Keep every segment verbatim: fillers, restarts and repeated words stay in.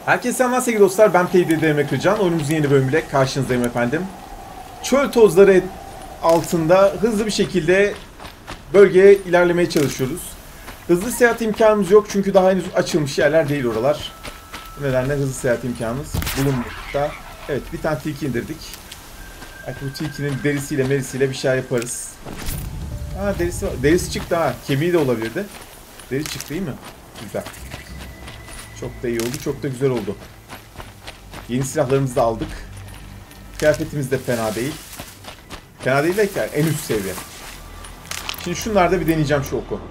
Herkese selamlar sevgili dostlar, ben P D D Emre Kırcan. Oyunumuzun yeni bölümüyle karşınızdayım efendim. Çöl tozları altında hızlı bir şekilde bölgeye ilerlemeye çalışıyoruz. Hızlı seyahat imkanımız yok çünkü daha henüz açılmış yerler değil oralar. Bu nedenle hızlı seyahat imkanımız bulunmakta. Evet, bir tane tilki indirdik. Belki bu tilkinin derisiyle merisiyle bir şey yaparız. Ha, derisi var. Derisi çıktı ha. Kemiği de olabilirdi. Deri çıktı değil mi? Güzel. Çok da iyi oldu. Çok da güzel oldu. Yeni silahlarımızı da aldık. Kıyafetimiz de fena değil. Fena değil de en üst seviye. Şimdi şunlarda bir deneyeceğim şu oku.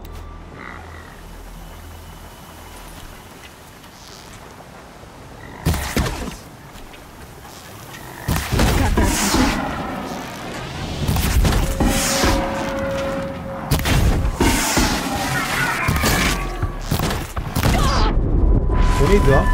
O neydi lan?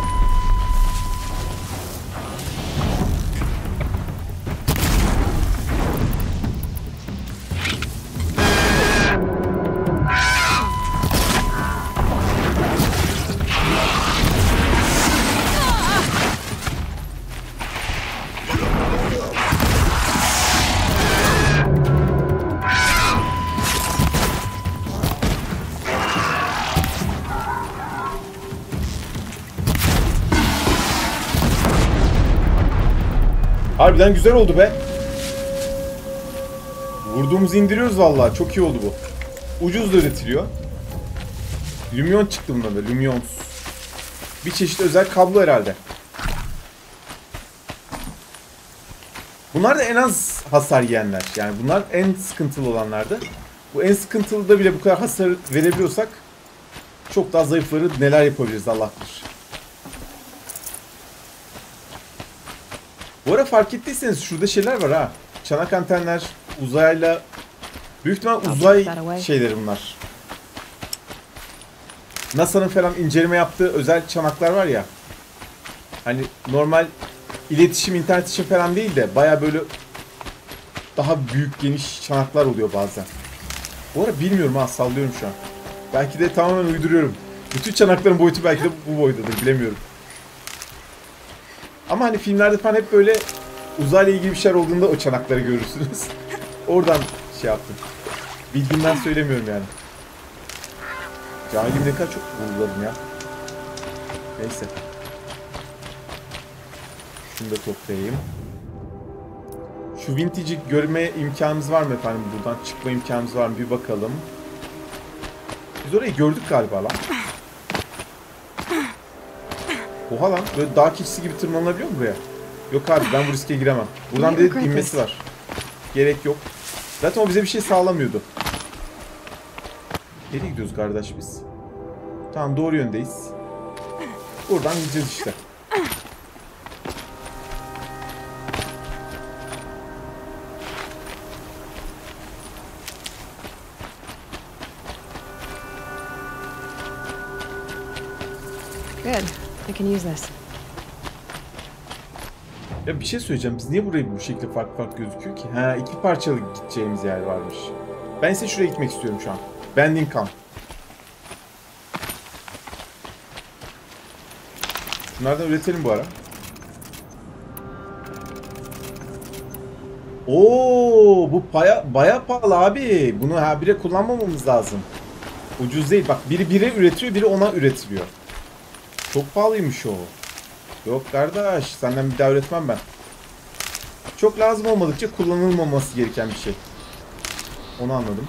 Harbiden güzel oldu be. Vurduğumuzu indiriyoruz vallahi. Çok iyi oldu bu. Ucuz da üretiliyor. Lumyon çıktı bundan da. Lumyon. Bir çeşit özel kablo herhalde. Bunlar da en az hasar yiyenler. Yani bunlar en sıkıntılı olanlardı. Bu en sıkıntılıda bile bu kadar hasar verebiliyorsak çok daha zayıfları neler yapabiliriz Allah bilir. Bu ara fark ettiyseniz şurada şeyler var ha. Çanak antenler, uzayla... Büyük ihtimal uzay şeyleri bunlar. NASA'nın falan inceleme yaptığı özel çanaklar var ya. Hani normal iletişim, internet için falan değil de baya böyle daha büyük, geniş çanaklar oluyor bazen. Bu ara bilmiyorum ha, sallıyorum şu an. Belki de tamamen uyduruyorum. Bütün çanakların boyutu belki de bu boyutadır, bilemiyorum. Ama hani filmlerde falan hep böyle uzayla ilgili bir şeyler olduğunda o çanakları görürsünüz. Oradan şey yaptım. Bildiğimden söylemiyorum yani. Cahilim ne kadar çok vurguladım ya. Neyse. Şunu da toplayayım. Şu vintage'i görme imkanımız var mı efendim? Buradan çıkma imkanımız var mı? Bir bakalım. Biz orayı gördük galiba lan. Oha lan, böyle dağ keçisi gibi tırmanılabiliyor mu buraya? Yok abi, ben bu riske giremem. Buradan bir de inmesi var. Gerek yok. Zaten o bize bir şey sağlamıyordu. Nereye gidiyoruz kardeş biz? Tamam, doğru yöndeyiz. Buradan gideceğiz işte. Good. I can use this. Ya bir şey söyleyeceğim. Biz niye burayı bu şekilde farklı farklı gözüküyor ki? Ha, iki parçalı gideceğimiz yer varmış. Ben ise şuraya gitmek istiyorum şu an. Bending Camp. Bunlardan üretelim bu ara. Oo, bu baya baya pahalı abi. Bunu ha bire kullanmamamız lazım. Ucuz değil. Bak, biri bire üretiyor, biri ona üretiliyor. Çok pahalıymış o. Yok kardeş, senden bir daha üretmem ben. Çok lazım olmadıkça kullanılmaması gereken bir şey. Onu anladım.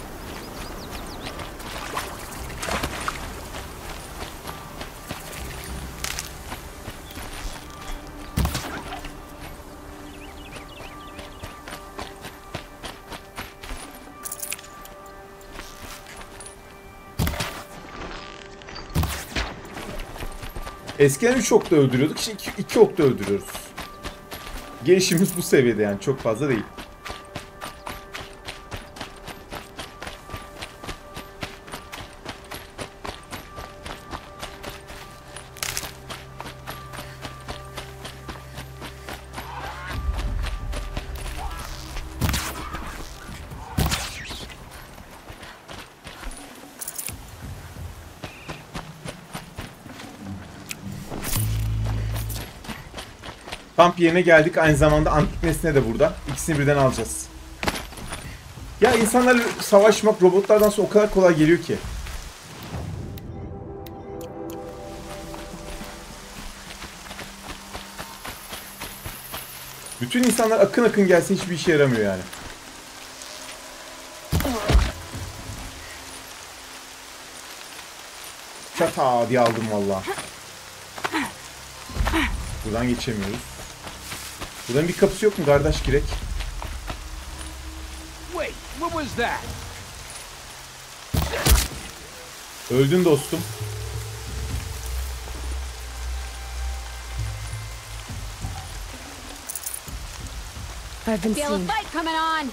Eskiden üç okta öldürüyorduk, şimdi iki okta öldürüyoruz. Gelişimimiz bu seviyede yani, çok fazla değil. Kamp yerine geldik. Aynı zamanda antik nesne de burada. İkisini birden alacağız. Ya insanlarla savaşmak robotlardansa o kadar kolay geliyor ki. Bütün insanlar akın akın gelse hiçbir işe yaramıyor yani. Çata diye aldım valla. Buradan geçemiyoruz. Buradan bir kapısı yok mu kardeş girek? Wait, what was that? Öldün dostum. I've been Feel a seen. fight coming on.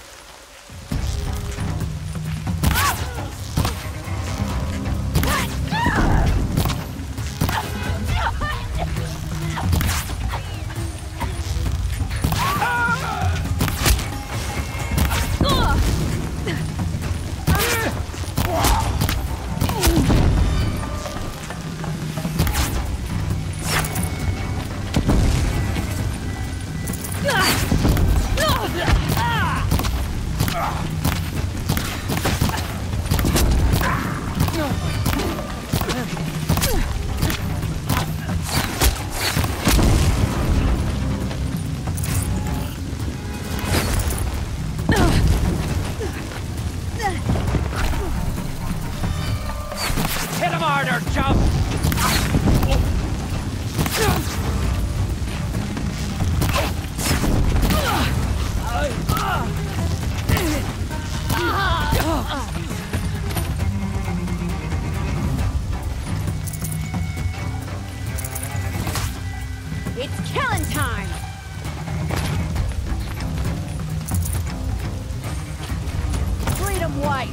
Hit him harder, chump! It's killing time. Freedom White.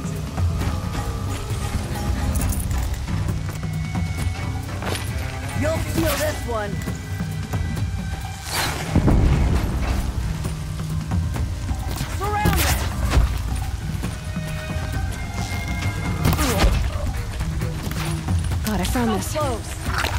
You'll feel this one. Surround it. God, I found So this. close.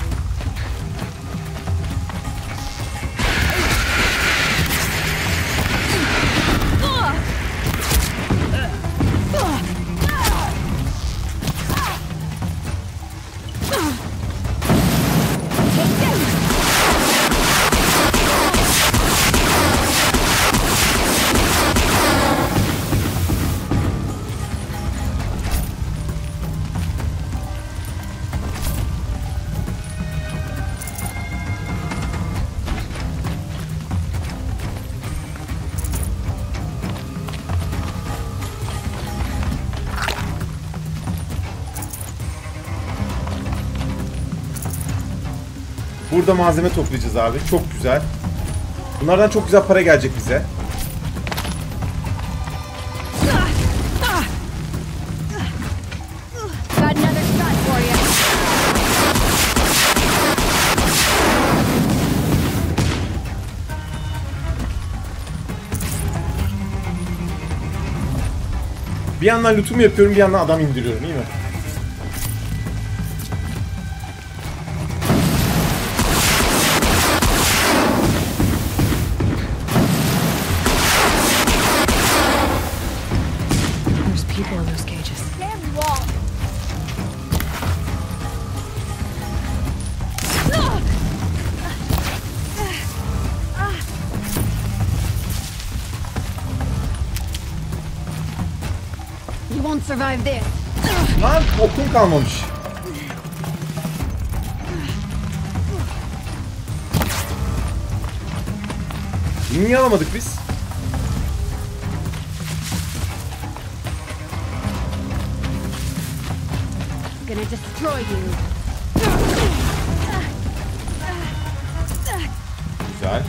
Burada malzeme toplayacağız abi. Çok güzel. Bunlardan çok güzel para gelecek bize. Got another shot for you. Bir yandan lootumu yapıyorum, bir yandan adam indiriyorum, değil mi? There's people in those cages. Damn wall. You won't survive this. Lan okum kalmamış. Niye alamadık biz? Gonna destroy you. Güzel.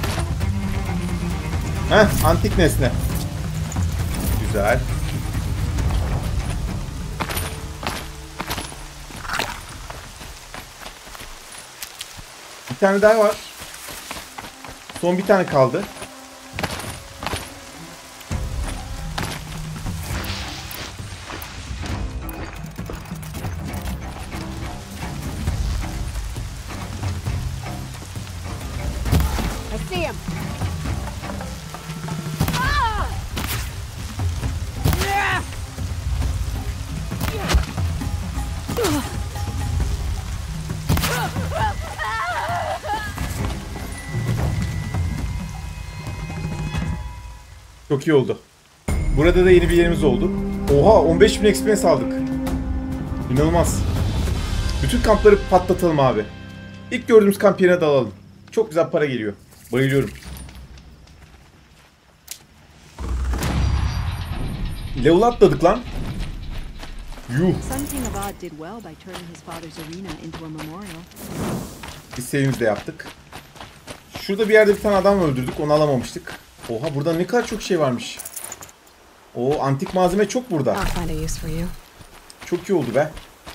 Heh, antik nesne. Güzel. Bir tane daha var. Son bir tane kaldı. I see him. Çok iyi oldu. Burada da yeni bir yerimiz oldu. Oha, on beş bin experience aldık. İnanılmaz. Bütün kampları patlatalım abi. İlk gördüğümüz kamp yerine dalalım. Çok güzel para geliyor. Bayılıyorum. Level atladık lan. Yuh. Son King Avad did well by turning his father's arena into a memorial. İstediğimizi de yaptık. Şurada bir yerde bir tane adam öldürdük. Onu alamamıştık. Oha, burada ne kadar çok şey varmış. O antik malzeme çok burada. I'll find a use for you. Çok iyi oldu be.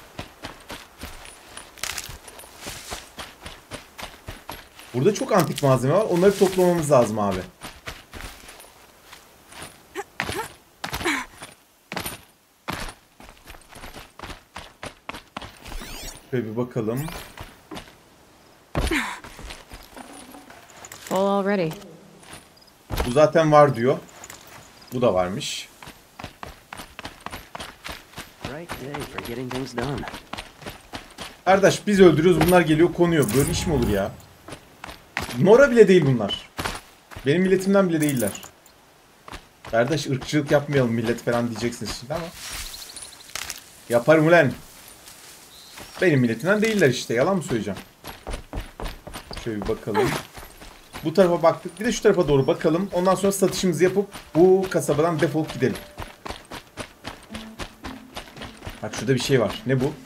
Burada çok antik malzeme var. Onları toplamamız lazım abi. Şöyle bir bakalım. Full already. Bu zaten var diyor. Bu da varmış. Right day for getting things done. Kardeş, biz öldürüyoruz, bunlar geliyor konuyor. Böyle iş mi olur ya? Nora bile değil bunlar. Benim milletimden bile değiller. Kardeş, ırkçılık yapmayalım millet falan diyeceksiniz şimdi ama. Yaparım ulan. Benim milletimden değiller işte, yalan mı söyleyeceğim? Şöyle bir bakalım. Bu tarafa baktık, bir de şu tarafa doğru bakalım. Ondan sonra satışımızı yapıp bu kasabadan defolup gidelim. Bak şurada bir şey var. Ne bu?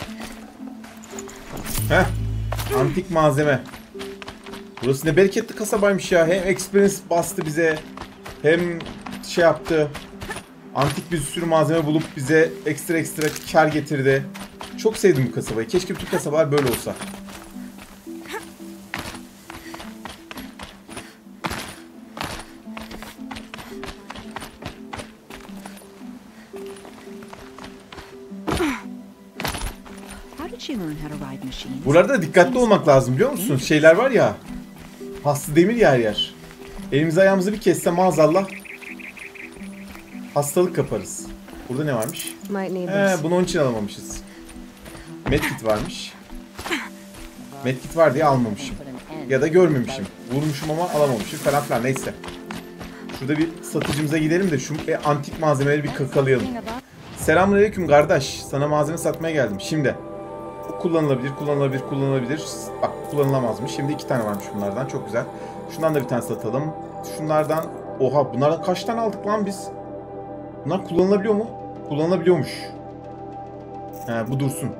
Heh. Antik malzeme. Burası ne bereketli kasabaymış ya. Hem experience bastı bize, hem şey yaptı. Antik bir sürü malzeme bulup bize ekstra ekstra kar getirdi. Çok sevdim bu kasabayı. Keşke bütün kasabalar böyle olsa. How did she learn how to ride machines? Buralarda dikkatli olmak lazım, biliyor musun? Şeyler var ya. Paslı demir yer yer. Elimizi ayağımızı bir kesse maazallah hastalık kaparız. Burada ne varmış? Might need He, this. bunu onun için alamamışız. Medkit varmış. Medkit var diye almamışım. Ya da görmemişim. Vurmuşum ama alamamışım falan filan, neyse. Şurada bir satıcımıza gidelim de şu e, antik malzemeleri bir kakalayalım. Selamünaleyküm kardeş. Sana malzeme satmaya geldim. Şimdi bu kullanılabilir, kullanılabilir, kullanılabilir. Bak, kullanılamazmış. Şimdi iki tane varmış bunlardan. Çok güzel. Şundan da bir tane satalım. Şunlardan, oha, bunlardan kaç tane aldık lan biz? Bunlar kullanılabiliyor mu? Kullanılabiliyormuş. He, bu dursun.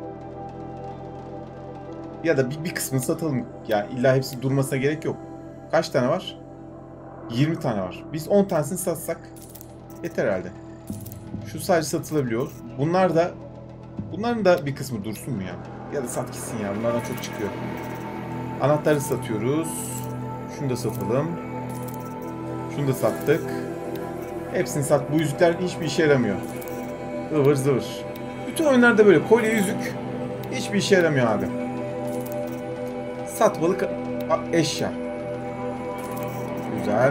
Ya da bir, bir kısmını satalım. Ya illa hepsi durmasına gerek yok. Kaç tane var? yirmi tane var. Biz on tanesini satsak yeter herhalde. Şu sadece satılabiliyor. Bunlar da, bunların da bir kısmı dursun mu ya? Ya da sat gitsin ya. Bunlardan çok çıkıyor. Anahtarı satıyoruz. Şunu da satalım. Şunu da sattık. Hepsini sat. Bu yüzükler hiçbir işe yaramıyor. Ivır zıvır. Bütün oyunlarda böyle kolye yüzük hiçbir işe yaramıyor abi. Satmalık eşya. Güzel.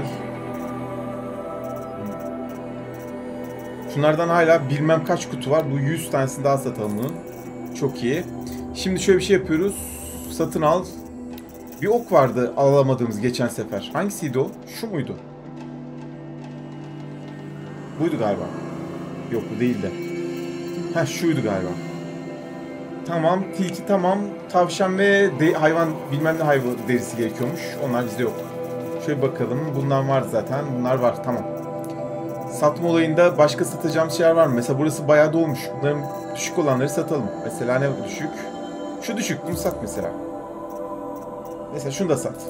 Şunlardan hala bilmem kaç kutu var. Bu yüz tanesini daha satalım bunun. Çok iyi. Şimdi şöyle bir şey yapıyoruz. Satın al. Bir ok vardı alamadığımız geçen sefer. Hangisiydi o? Şu muydu? Buydu galiba. Yok, bu değildi. Ha, şuydu galiba. Tamam, tilki tamam. Tavşan ve de hayvan, bilmem ne hayvan derisi gerekiyormuş. Onlar bizde yok. Şöyle bakalım. Bundan var zaten. Bunlar var, tamam. Satma olayında başka satacağımız şeyler var mı? Mesela burası bayağı dolmuş. Bunların düşük olanları satalım. Mesela ne düşük? Şu düşük. Bunu sat mesela. Mesela şunu da sat.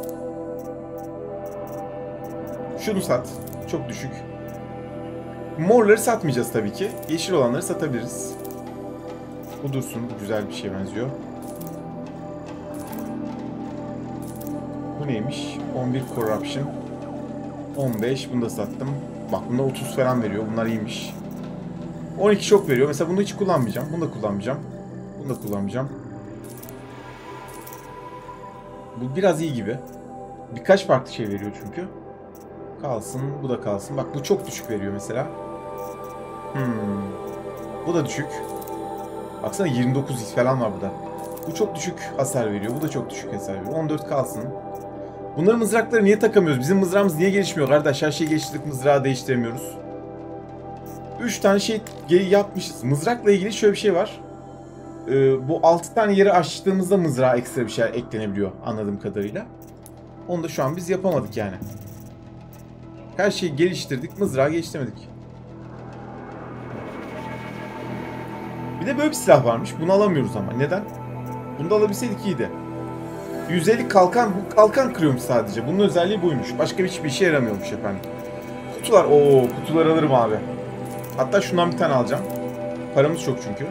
Şunu sat. Çok düşük. Morları satmayacağız tabii ki. Yeşil olanları satabiliriz. Bu dursun. Güzel bir şey benziyor. Bu neymiş? on bir Corruption. on beş. Bunu da sattım. Bak, bunda otuz falan veriyor. Bunlar iyiymiş. on iki şok veriyor. Mesela bunu hiç kullanmayacağım. Bunu da kullanmayacağım. Bunu da kullanmayacağım. Bu biraz iyi gibi. Birkaç farklı şey veriyor çünkü. Kalsın. Bu da kalsın. Bak, bu çok düşük veriyor mesela. Hmm. Bu da düşük. Baksana, yirmi dokuz falan var burada. Bu çok düşük hasar veriyor. Bu da çok düşük hasar veriyor. on dört kalsın. Bunların mızrakları niye takamıyoruz? Bizim mızrağımız niye gelişmiyor kardeş? Her şeyi geliştirdik, mızrağı değiştiremiyoruz. üç tane şey yapmışız. Mızrakla ilgili şöyle bir şey var. Ee, bu altı tane yeri açtığımızda mızrağa ekstra bir şey eklenebiliyor anladığım kadarıyla. Onu da şu an biz yapamadık yani. Her şeyi geliştirdik, mızrağı geliştiremedik. Bir de böyle bir silah varmış. Bunu alamıyoruz ama. Neden? Bunu da alabilseydik iyiydi. yüz elli kalkan, bu kalkan kırıyormuş sadece. Bunun özelliği buymuş. Başka hiçbir işe yaramıyormuş efendim. Kutular, ooo kutular alırım abi. Hatta şundan bir tane alacağım. Paramız çok çünkü.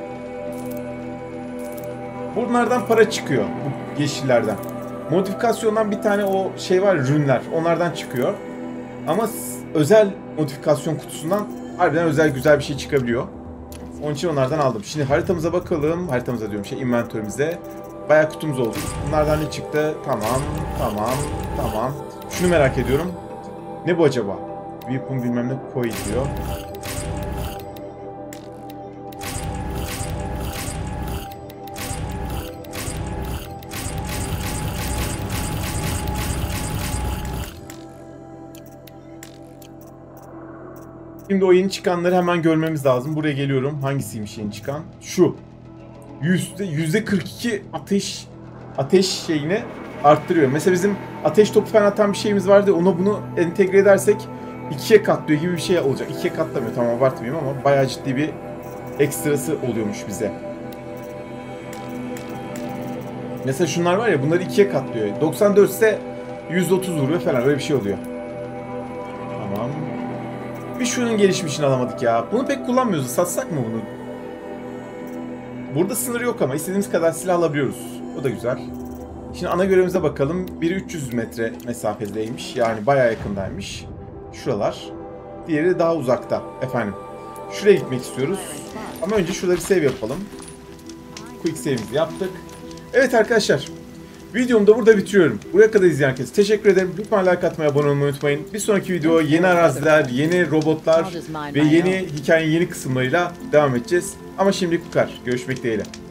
Bunlardan para çıkıyor. Bu yeşillerden. Modifikasyondan bir tane o şey var, rünler. Onlardan çıkıyor. Ama özel modifikasyon kutusundan harbiden özel güzel bir şey çıkabiliyor. Onun için onlardan aldım. Şimdi haritamıza bakalım. Haritamıza diyorum şey, inventörümüzde. Bayağı kutumuz oldu. Bunlardan ne çıktı? Tamam, tamam, tamam. Şunu merak ediyorum. Ne bu acaba? Weapon bilmem ne koy diyor. Şimdi o yeni çıkanları hemen görmemiz lazım. Buraya geliyorum. Hangisiymiş yeni çıkan? Şu. yüzde kırk iki ateş ateş şeyini arttırıyor. Mesela bizim ateş topu falan atan bir şeyimiz vardı. Ona bunu entegre edersek ikiye katlıyor gibi bir şey olacak. İkiye katlamıyor. Tamam abartmayayım ama bayağı ciddi bir ekstrası oluyormuş bize. Mesela şunlar var ya, bunları ikiye katlıyor. doksan dört ise yüz otuz vuruyor falan, öyle bir şey oluyor. Tamam. Bir şunun gelişmişini alamadık ya. Bunu pek kullanmıyoruz. Satsak mı bunu? Burada sınır yok ama istediğimiz kadar silah alabiliyoruz. O da güzel. Şimdi ana görevimize bakalım. Biri üç yüz metre mesafedeymiş. Yani bayağı yakındaymış. Şuralar. Diğeri daha uzakta. Efendim. Şuraya gitmek istiyoruz. Ama önce şurada bir save yapalım. Quick save'imizi yaptık. Evet arkadaşlar. Videomu da burada bitiriyorum. Buraya kadar izleyen herkese teşekkür ederim. Lütfen like atmayı, abone olmayı unutmayın. Bir sonraki video yeni araziler, yeni robotlar ve yeni hikayenin yeni kısımlarıyla devam edeceğiz. Ama şimdilik bu kadar. Görüşmek dileğiyle.